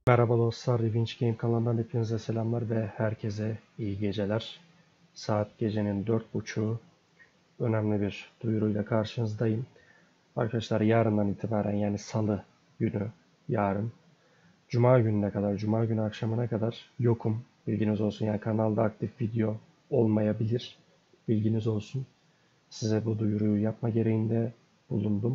Merhaba dostlar, Revenge Game kanalından hepinize selamlar ve herkese iyi geceler. Saat gecenin 4.30'u, önemli bir duyuruyla karşınızdayım. Arkadaşlar yarından itibaren yani salı günü, yarın, cuma gününe kadar, cuma günü akşamına kadar yokum. Bilginiz olsun, yani kanalda aktif video olmayabilir. Bilginiz olsun. Size bu duyuruyu yapma gereğinde bulundum.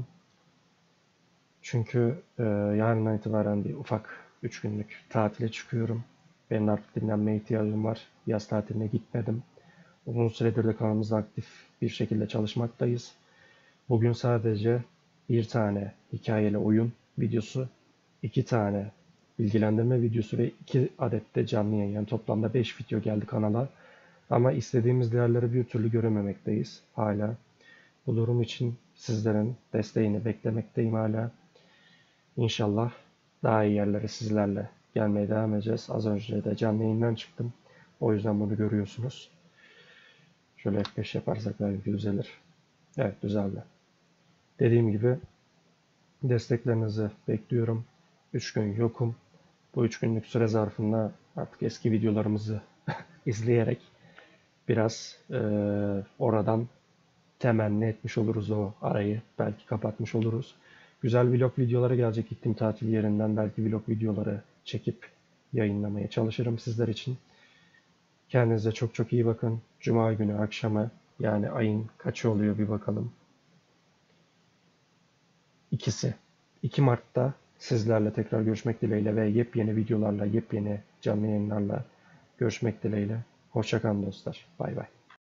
Çünkü yarından itibaren bir ufak 3 günlük tatile çıkıyorum. Benim artık dinlenmeye ihtiyacım var. Yaz tatiline gitmedim. Uzun süredir de kanalımızda aktif bir şekilde çalışmaktayız. Bugün sadece bir tane hikayeli oyun videosu, iki tane bilgilendirme videosu ve 2 adet de canlı yayın. Yani toplamda 5 video geldi kanala. Ama istediğimiz değerleri bir türlü görememekteyiz hala. Bu durum için sizlerin desteğini beklemekteyim hala. İnşallah daha iyi yerlere sizlerle gelmeye devam edeceğiz. Az önce de canlı yayından çıktım. O yüzden bunu görüyorsunuz. Şöyle F5 yaparsak belki düzelir. Evet, düzeldi. Dediğim gibi desteklerinizi bekliyorum. 3 gün yokum. Bu 3 günlük süre zarfında artık eski videolarımızı izleyerek biraz oradan temenni etmiş oluruz o arayı. Belki kapatmış oluruz. Güzel vlog videoları gelecek gittiğim tatil yerinden. Belki vlog videoları çekip yayınlamaya çalışırım sizler için. Kendinize çok çok iyi bakın. Cuma günü akşamı, yani ayın kaçı oluyor bir bakalım. İkisi. 2 Mart'ta sizlerle tekrar görüşmek dileğiyle ve yepyeni videolarla, yepyeni canlı yayınlarla görüşmek dileğiyle. Hoşça kalın dostlar. Bay bay.